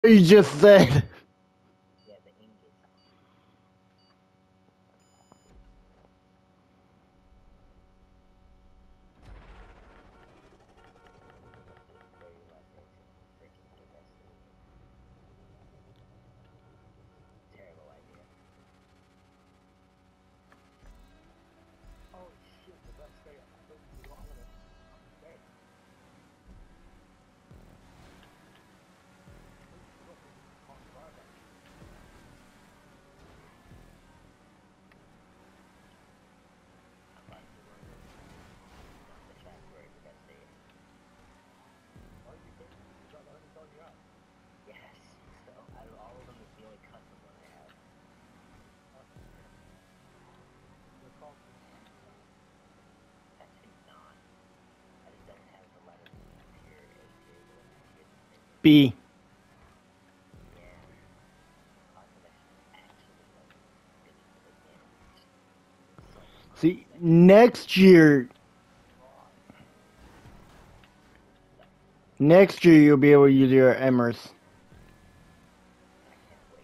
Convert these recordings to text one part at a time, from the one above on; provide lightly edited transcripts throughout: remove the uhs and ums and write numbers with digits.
You just said. Yeah, the ingot. Very less freaking devastating. Terrible idea. Oh shit, the best day I think you all of it. I'm dead. I'm about to run down the track where the best day is. Are you kidding? Is that the only car you have? Yes. So out of all of them, it's the only custom one I have. The car. Actually not. I just don't have the letter tier A tier, the tier B. yeah. Car collection is actually like good for the game. So See, next year you'll be able to use your emmers. I can't wait.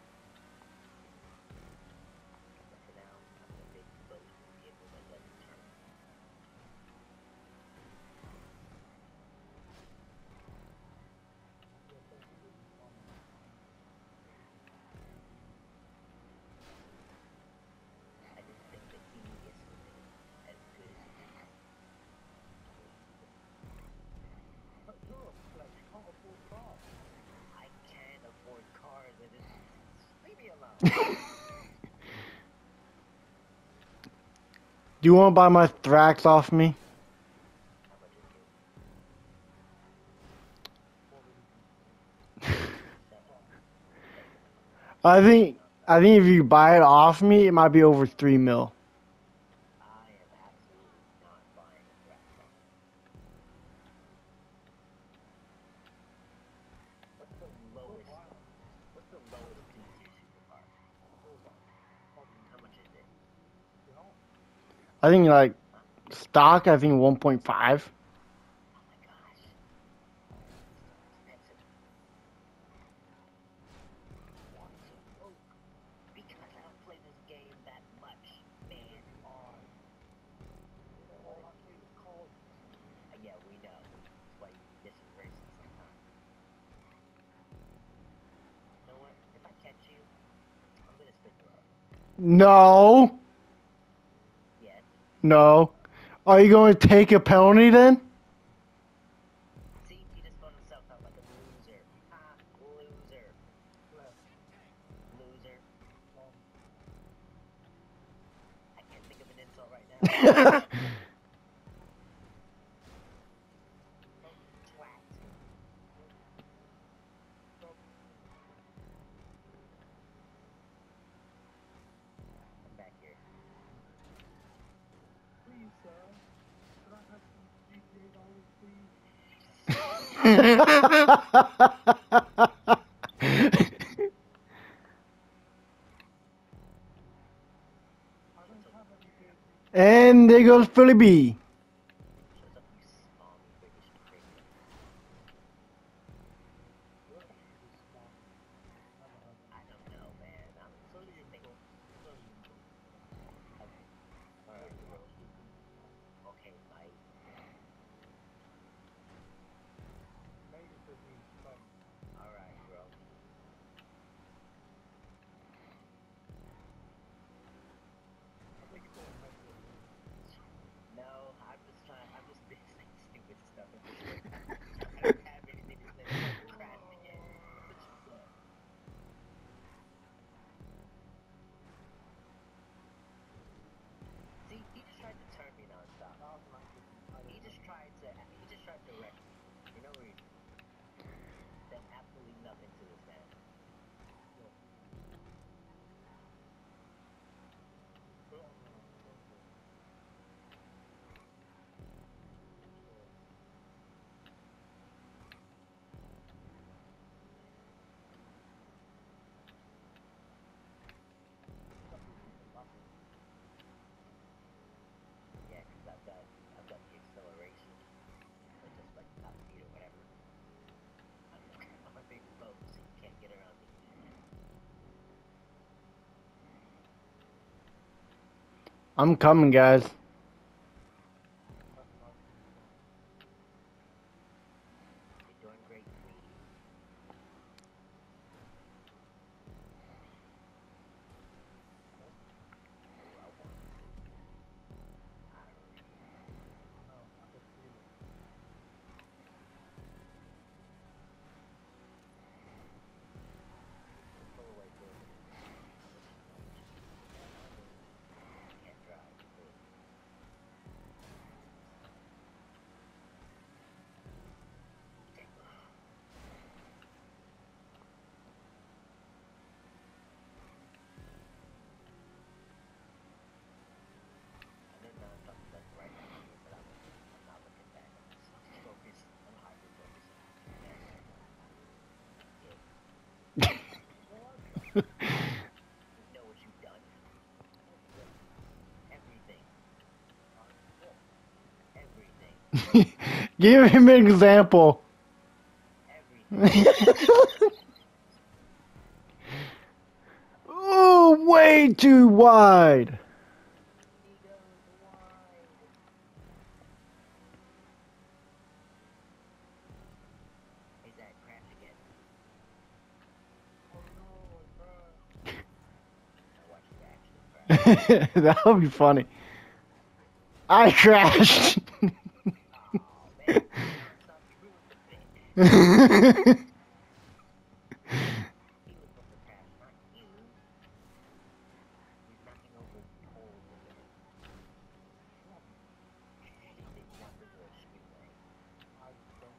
But for now, I'm in a big boat with a vehicle that doesn't turn. I didn't think the Aegis would be as good as it is. But look, like you can't afford cars. I can't afford cars. I just leave me alone. Do you want to buy my GTARX off me? How much is it? I think if you buy it off me, it might be over 3 mil. I am absolutely not buying a Thrax off. What's the lowest? What's the lowest D-tier supercar? How much is it? I think like Huh? stock. I think 1.5. Oh my gosh, so expensive. Why so broke? Because I don't play this game that much, man. Yeah, we know. That's why you miss racing sometimes. You know what? If I catch you, I'm gonna spin the road. No, Yes. no. Are you going to take a penalty then? See, he just found himself out like a loser. Ha! Loser. Loser. I can't think of an insult right now. Twat. Come back here. Please, sir. Can I have some GTARX, please? And there goes Philly B. Shut up, you small British prick. I don't know, man. I'm just thinking. Okay. Alright, bro. Okay, bye. Alright, bro. No, I'm coming, guys. You're doing great, sweetie. Oh, I want to. I don't know. I can feel it. Pull away for a minute. I'll let you know what you do. You can't drive. Good. I know something like right next to you, but I'm not looking back. I'm just focused. I'm hyper focused on what you guys right now. Yeah. You know what you've done. Everything. Everything. Give him an example. Everything. Oh, way too wide. He goes wide. Is that crash again? Oh no, I crashed. Now watch you actually crash. That would be funny. I crashed. Oh man, nonstop, you ruined the bit. He was supposed to crash, not you. He's knocking over poles over him. They jumped into a streetlight. I don't.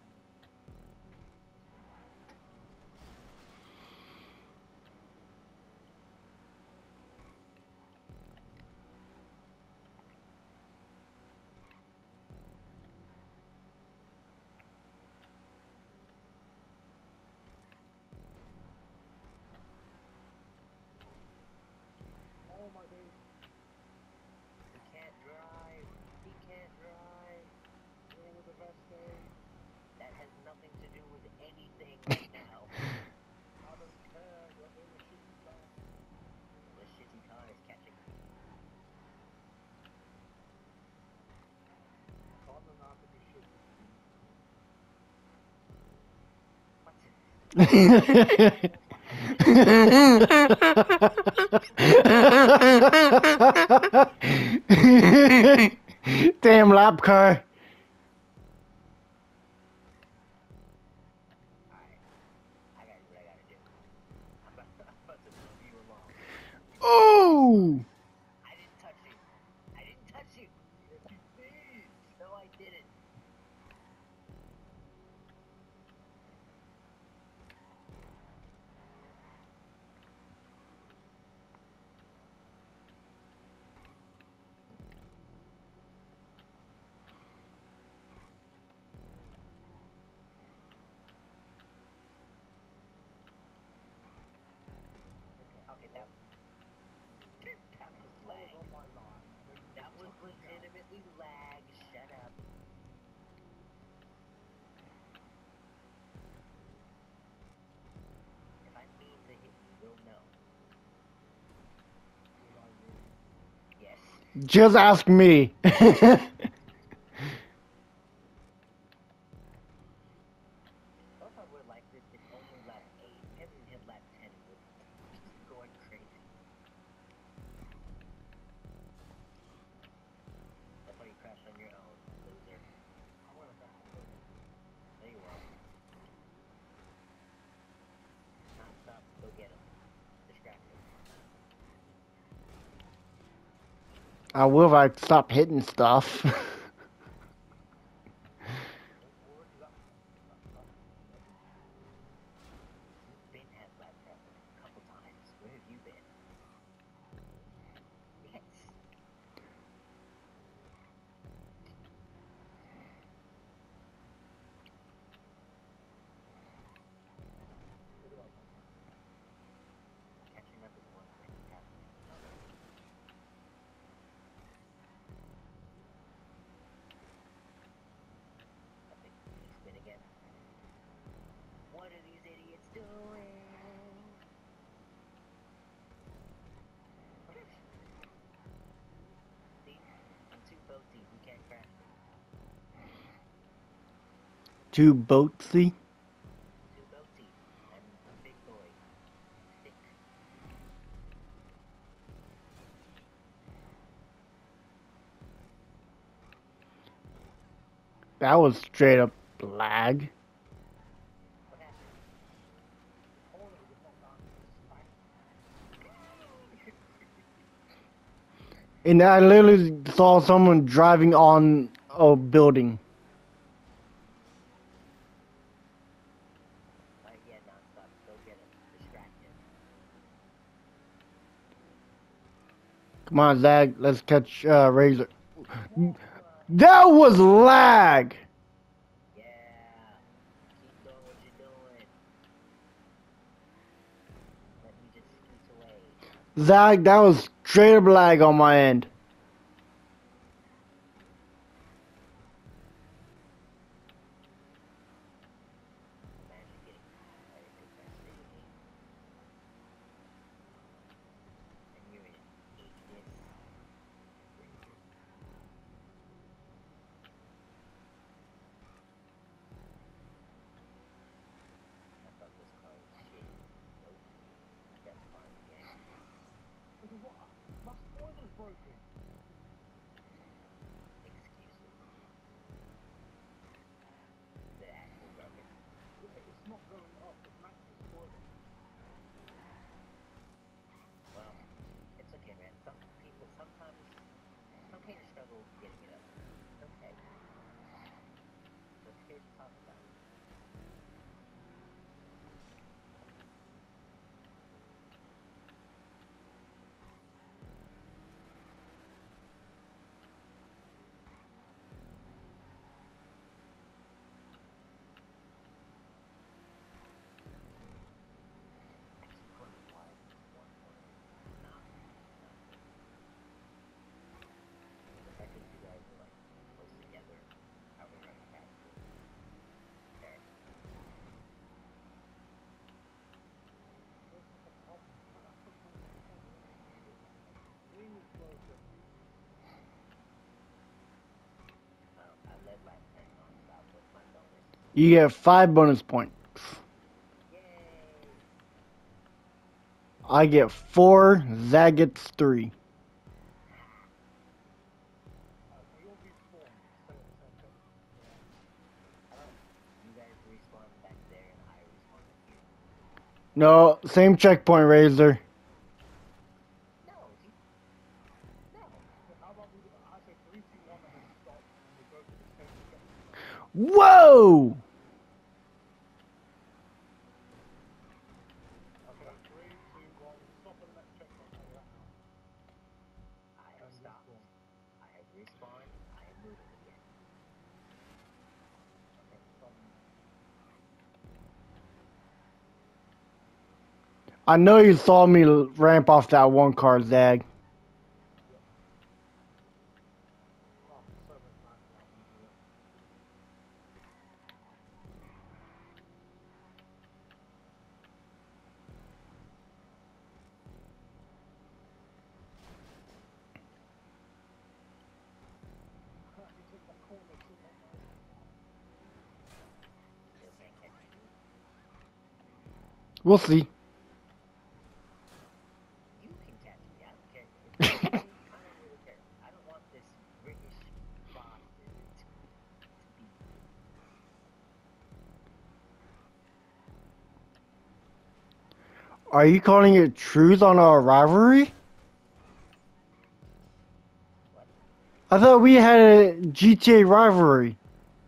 Oh my days. He can't drive. He can't drive. Oh, the best day. That has nothing to do with anything right now. I don't care. You're in a shitty car. The shitty car is catching me. Call them not to be shitty. Damn lap car. Alright. I gotta do what I gotta do. I'm about to move you along. Oh! I didn't touch you. I didn't touch you. Yes, you did. No, I didn't. Okay, that was lag. That was legitimately lag. Shut up. If I mean to hit you, you'll know. Yes. Just ask me. So if I were like this, it's only lap 8. If I hit lap 10, it would be going crazy. That's why you crash on your own, loser. I want to crash on your own. There you are. Non-stop, go get him. Distract him. I will if I stop hitting stuff. You've been at lap traffic a couple times. Where have you been? Yes. Catching up is one thing, passing is another. Too boatsy. Too boaty. I'm a big boy. Thick. That was straight up lag. What happened? And I literally saw someone driving on a building. Yeah, non-stop. Go get him. Distract him. Come on, Zag, let's catch Razor. That was lag! Yeah. Keep doing what you're doing. Let me just scoot away. Zag, that was straight up lag on my end. Imagine getting very frustrated. And you're in Aegis. I thought this car was shit. Nope. I got fun again. What? My spoiler's broken. Excuses. The actual broken. It's not going up. It's maximum spoiler. Well, it's okay, man. Some people sometimes struggle getting it up. It's okay. We're here to talk about it. You get 5 bonus points. Yay! I get 4, Zag gets 3. You guys respawn back there and I respawn here. No, same checkpoint, Razor. No, no. How about I say 3, 2, 1 and then stop and we go to the same checkpoint? Whoa! Okay, 3, 2, 1, stop at the next checkpoint. Where you're at now. I have stopped. I have respawned. I am moving again. Okay, stop. I know you saw me ramp off that one car, Zag. We'll see. You can catch me. I don't care. I don't really care. I don't want this British boss to be. Are you calling it truth on our rivalry? What? I thought we had a GTA rivalry.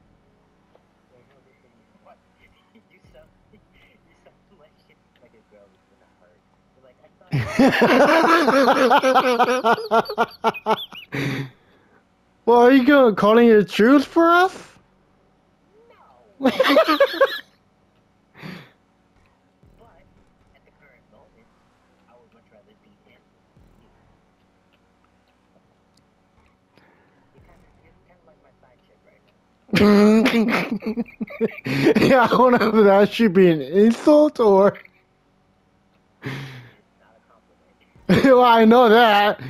What? You sound like shit like a girl that's in a hurt. You're like, I thought. Well, are you going calling it truth for us? No. But at the current moment, I would much rather beat him than you. You're kind of like my side chick right now. Yeah, I don't know if that should be an insult or. It's not a compliment. Well, I know that.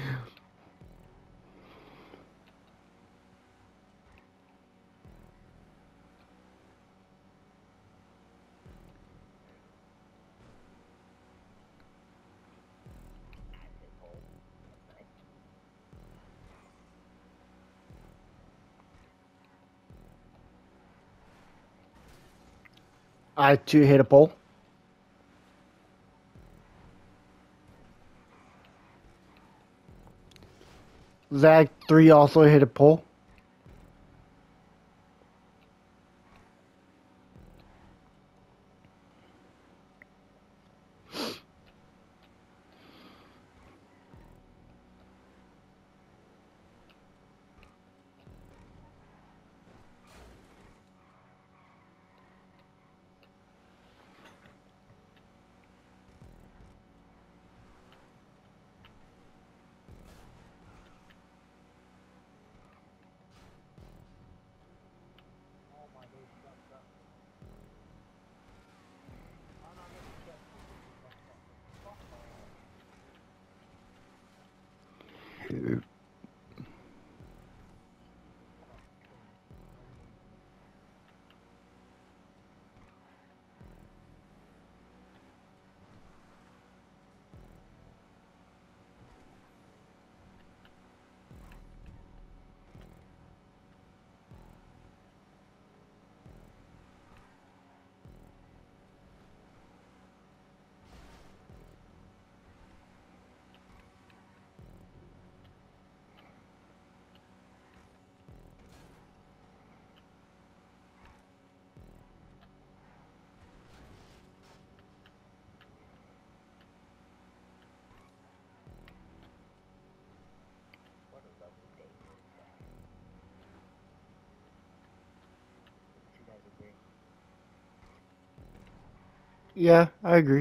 I2 hit a pole. Zach 3 also hit a pole. What a lovely day for a drive. You guys agree? Yeah, I agree.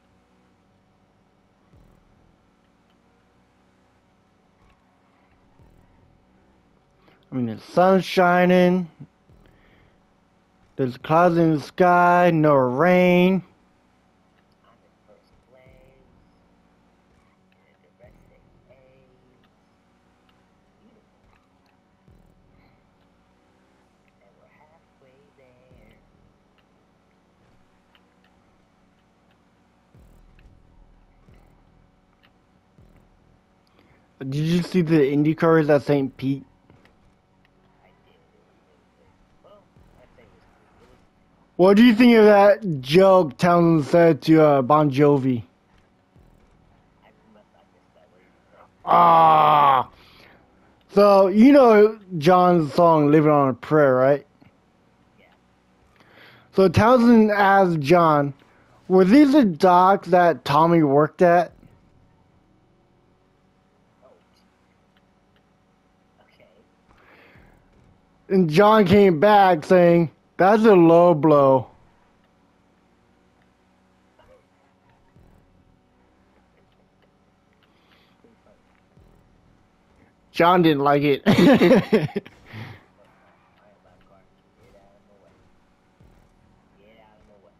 I mean, the sun's shining. There's clouds in the sky. No rain. I'm in first place. In a domestic A's. Beautiful. And we're halfway there. Did you see the IndyCars at St. Pete? I did. It was really good. Well, I'd say it was good. It was. What do you think of that joke Townsend said to Bon Jovi? I missed that. What did he say? Ah. So, you know John's song Living on a Prayer, right? Yeah. So Townsend asked John, were these the docks that Tommy worked at? Oh. Okay. And John came back saying, that's a low blow. Pretty funny. John didn't like it. Look, alright, lap car. Get out of my way. Get out of my way.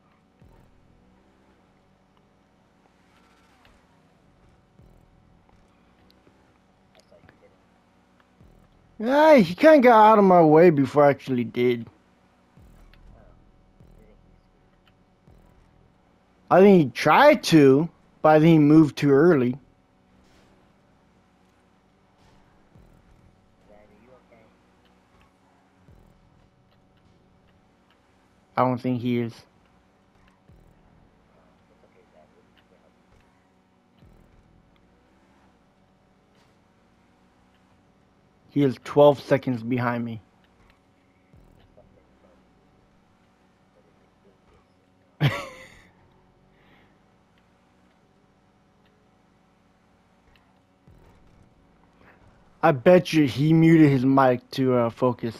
I saw you did it. Yeah, he kind of got out of my way before I actually did. Oh. You think he's sweet? I think he tried to, but I think he moved too early. Zach, are you okay? I don't think he is. Oh, it's okay, Zach. We'll help you. He is 12 seconds behind me. Something funny. But it's a good distance. I bet you he muted his mic to focus.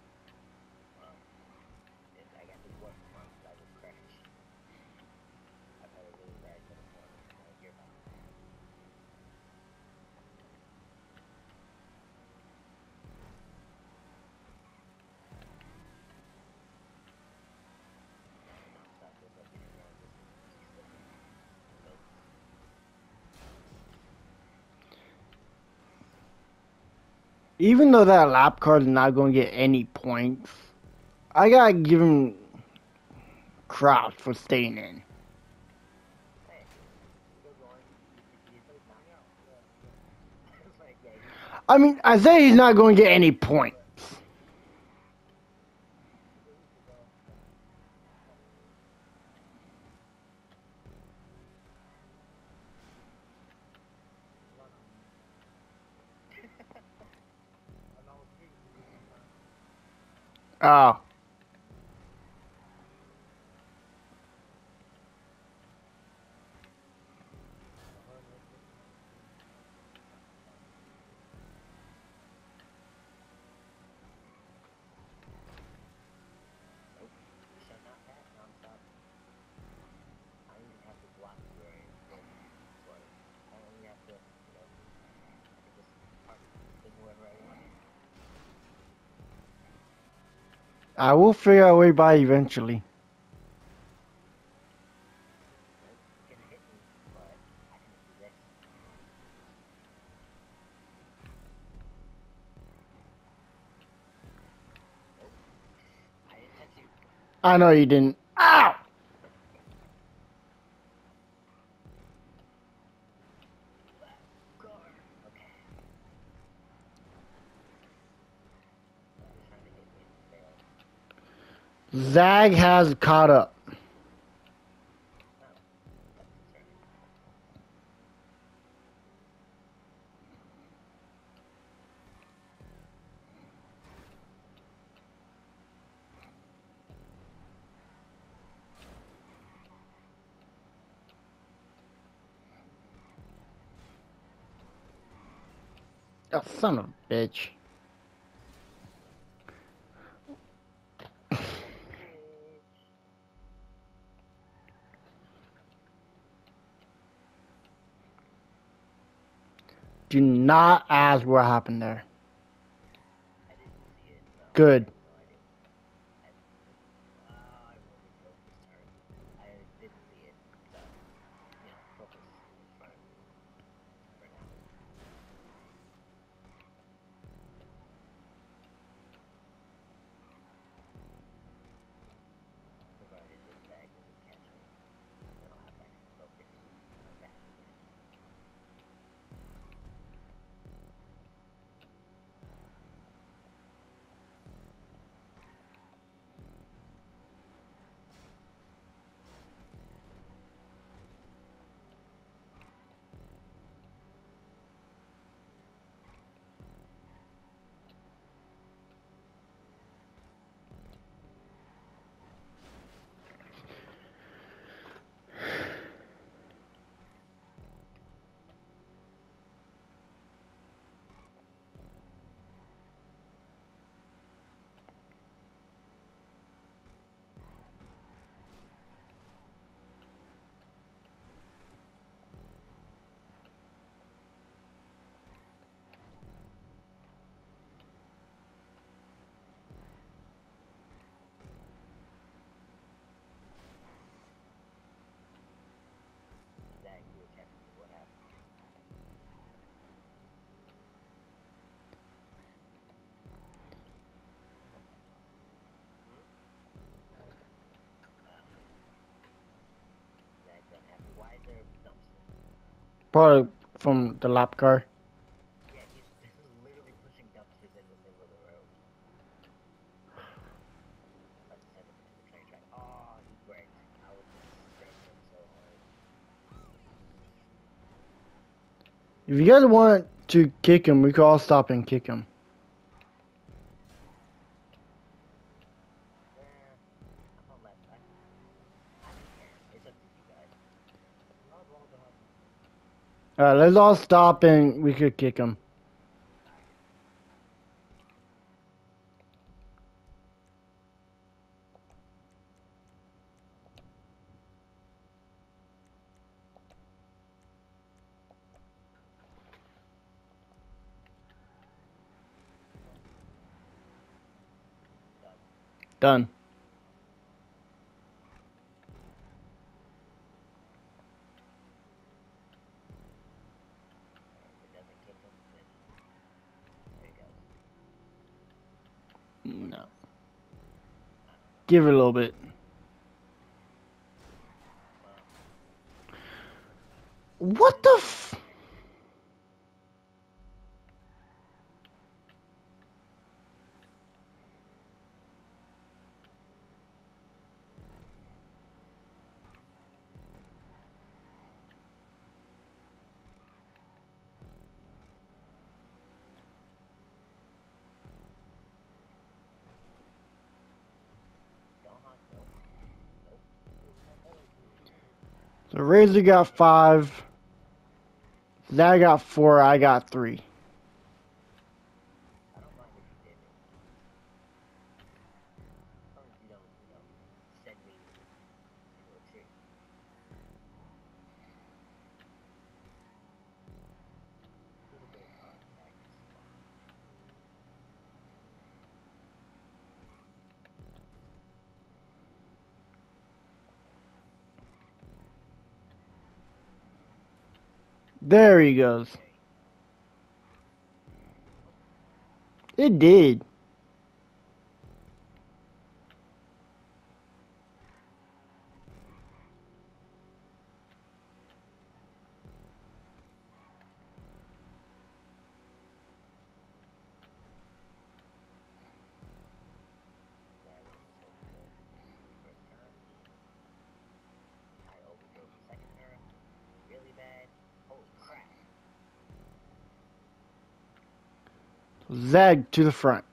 I got this work tomorrow because I will crash. I've had a really bad day this morning. I want to hear about it. Stop this up here now. This is slipping. Nope. Even though that lap car is not going to get any points, I gotta give him props for staying in. Hey, still going. You put his time out. Yeah. It's like, yeah, I mean, I say he's not going to get any points. Oh. Nope. Shall not pass non-stop. I don't even have to block very good. Sort of. I only have to, you know, I can just park with whoever I want. I will figure a way by eventually. Nope. You're gonna hit me, but I can do this. Nope. I didn't touch you. I know you didn't. Ow! Car. Okay. He was trying to hit me and failed. Zag has caught up. Oh, that's concerning. Oh, son of a bitch. Do not ask what happened there. I didn't see it, so Good. no idea. I really broke this turn. I didn't see it, so you know, focus in front for now. Provided this bag doesn't catch me, then I'll have like focus on my back again. Zach, you were catching me. What happened? Zach's unhappy. Why is there a dumpster? Probably from the lap car. Yeah, he's literally pushing dumpsters in the middle of the road. Let's send him into the train track. Oh, he wrecked. I was stretching him so hard. If you guys want to kick him, we could all stop and kick him. I'm on left. I don't care. It's up to you guys. Not wrong to have. Alright, let's all stop and we could kick him. Done. If it doesn't kick him, then there he goes. No. Give it a little bit. What the f... The Razor got 5. Zach got 4. I got 3. I don't mind if you did it. As long as you don't, send me to a tree. A little bit of contact is fine. There he goes. It did. That was so good. First turn. I overdrove the second turn. Really bad. Holy crap. Zag to the front.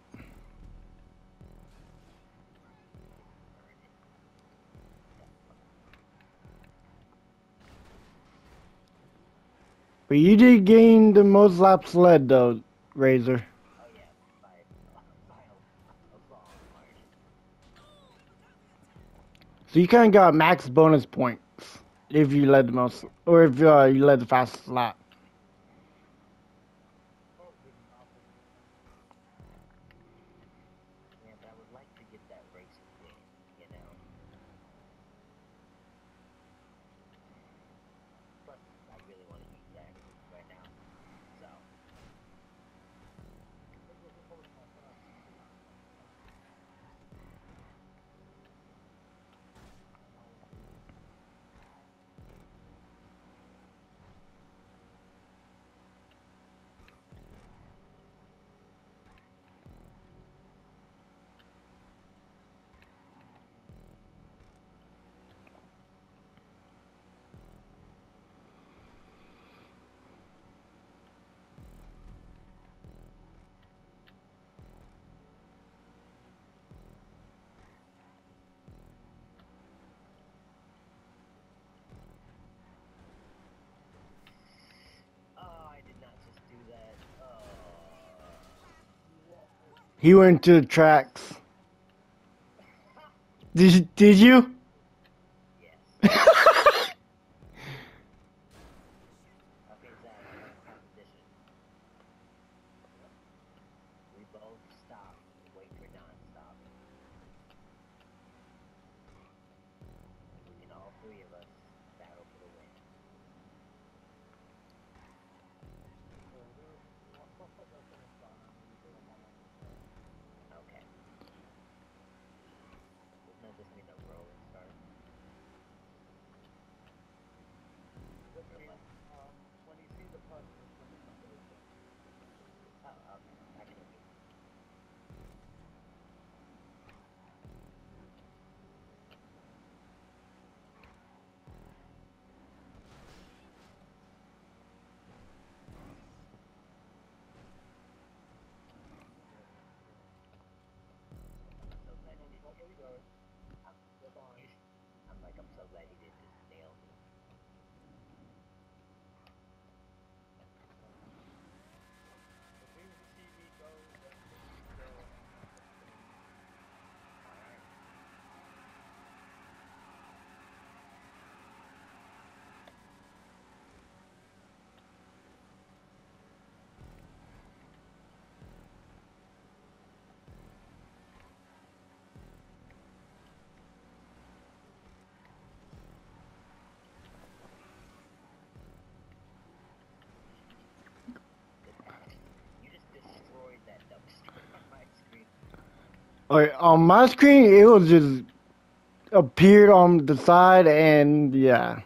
But you did gain the most laps led though, Razor. Oh yeah, by a long margin. So you kind of got max bonus points if you led the most, or if you led the fastest lap. Yeah, but I would like to get that race win, you know? Plus, I really want to eat that right now. So. Oh, I did not just do that. He went to the tracks. Did you? Yes. Okay, Zach, I got a proposition. We both stop and wait for non-stop. We can all three of us battle for the win. Okay. Doesn't that just mean a rolling start? Oh, okay. I can agree. I'm so glad he didn't hit me. I'm so glad he didn't just nail me. Alright. You just destroyed that dumpster on my screen. Alright, on my screen, it was just appeared on the side, and yeah.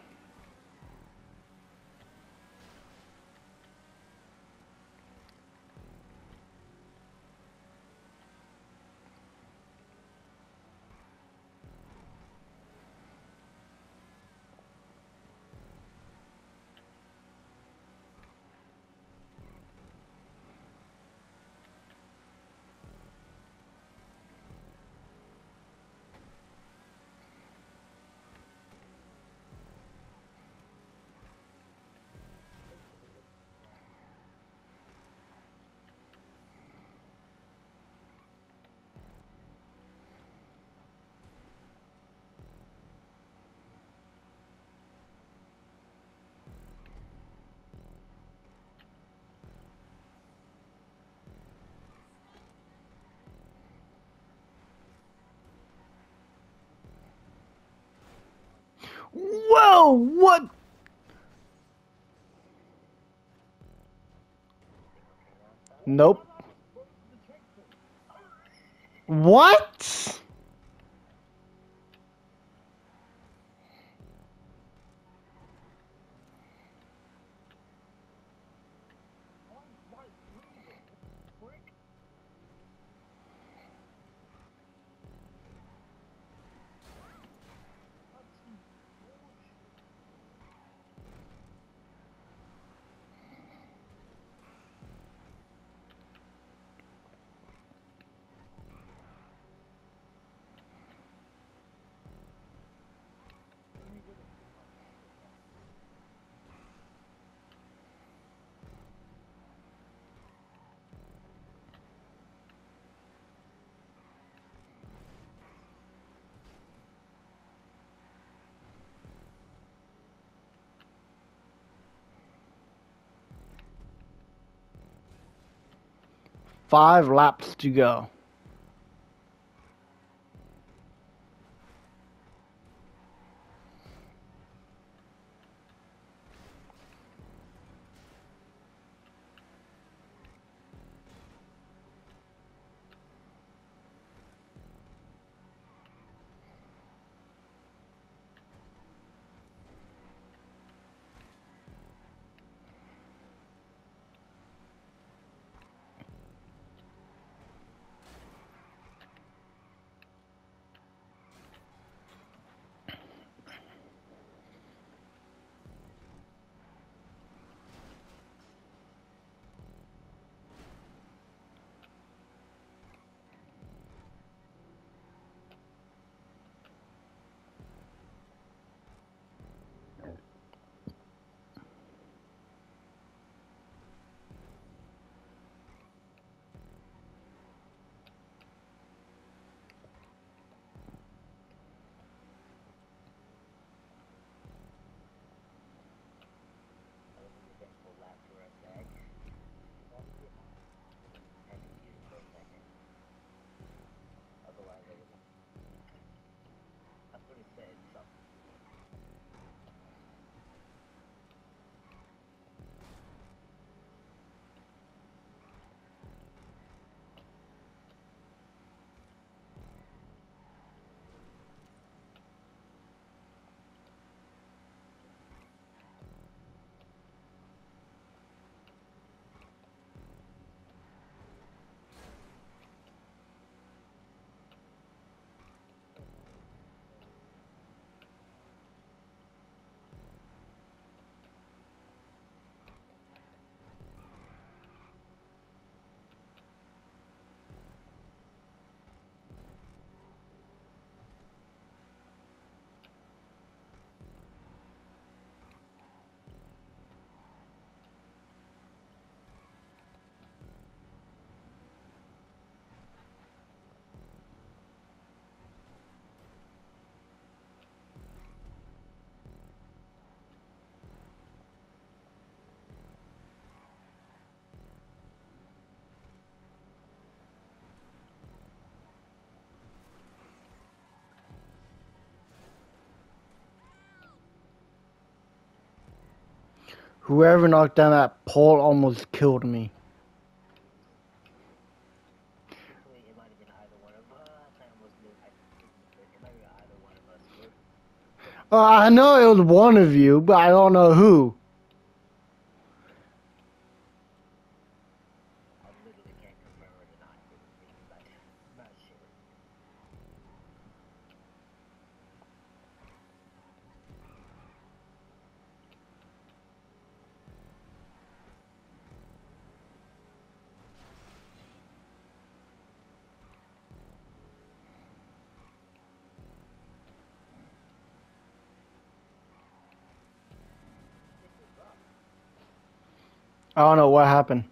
No! What? Nope. What? Five laps to go. Whoever knocked down that pole almost killed me. It might have been either one of us. I almost knew. It might have been either one of us. I know it was one of you, but I don't know who. I literally can't confirm or deny it. I'm not sure. I don't know what happened.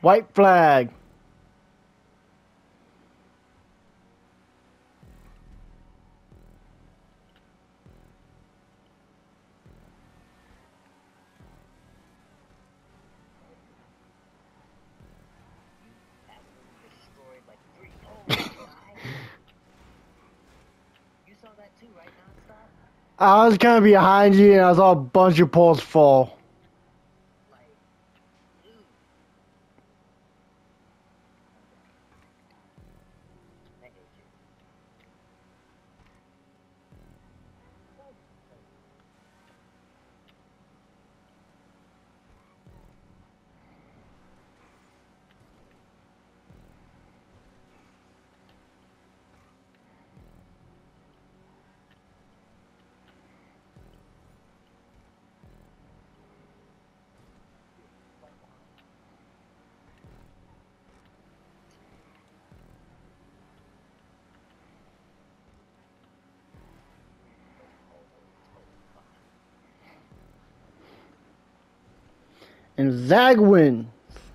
White flag. Absolutely destroyed like 3. Oh my god. You saw that too, right? Non-stop? I was kind of behind you and I saw a bunch of poles fall. Like, dude. I hate you. And Zag win.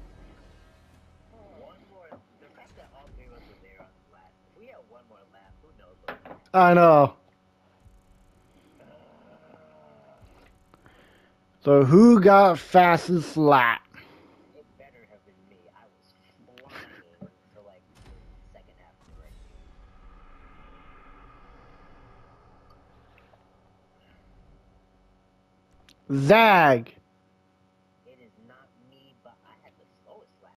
One more. The fact that all 3 of us were there on the last. If we had one more lap, who knows what would happen. I know. So who got fastest lap? It better have been me. I was flying for like the second half of the race. Zag.